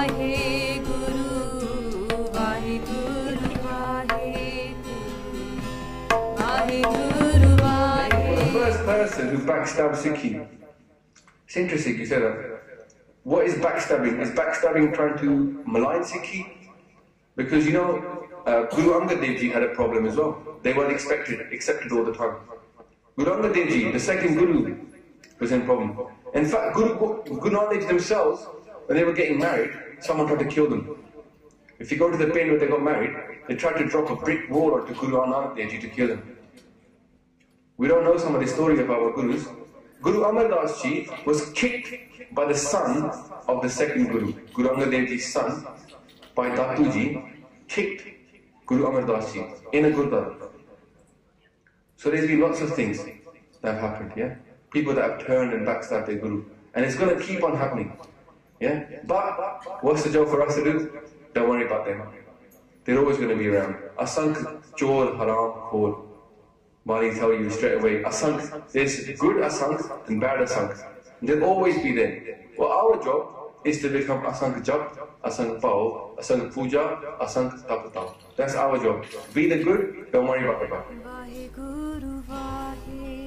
Person who backstabs Sikhi. It's interesting you say that. What is backstabbing? Is backstabbing trying to malign Sikhi? Because you know, Guru Angad Dev Ji had a problem as well. They weren't accepted all the time. Guru Angad Dev Ji, the second Guru, was in problem. In fact, Guru Nanak Dev Ji themselves, when they were getting married, someone tried to kill them. If you go to the pen where they got married, they tried to drop a brick wall onto Guru Nanak Dev Ji to kill him. We don't know some of the stories about our Gurus. Guru Amar Das Ji was kicked by the son of the second Guru. Guru Angad Dev Ji's son, by Datu Ji, kicked Guru Amar Das Ji in a Gurdwara. So there's been lots of things that have happened, yeah? People that have turned and backstabbed their Guru. And it's going to keep on happening, yeah? But what's the job for us to do? Don't worry about them. They're always going to be around. Asank Chor Haram Khor. Bani tell you straight away, Asank, there's good Asank and bad Asank. They'll always be there. Well, our job is to become Asank Jap, Asank Pao, Asank Puja, Asank Tapatao. That's our job. Be the good, don't worry about the bad.